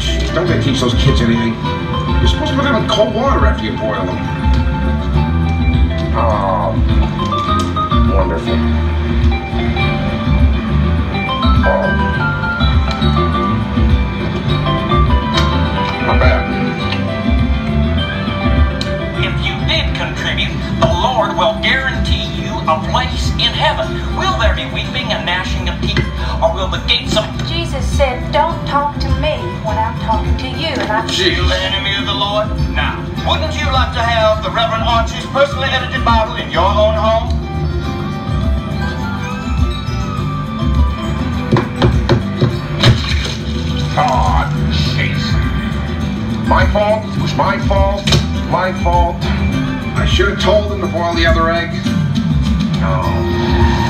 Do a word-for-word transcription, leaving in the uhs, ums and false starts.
Jeez, don't they teach those kids anything? You're supposed to put them in cold water after you boil them. Oh, wonderful. Oh. Not bad. If you did contribute, the Lord will guarantee you a place in heaven. Will there be weeping and gnashing of teeth, or will the gates of... Jesus said, don't talk to me when I'm talking to you. And I'm You the enemy of the Lord? Now, wouldn't you like to have the Reverend Archie's personally edited Bible in your own home? Oh, jeez. My fault. It was my fault. My fault. I should have told him to boil the other egg. Oh.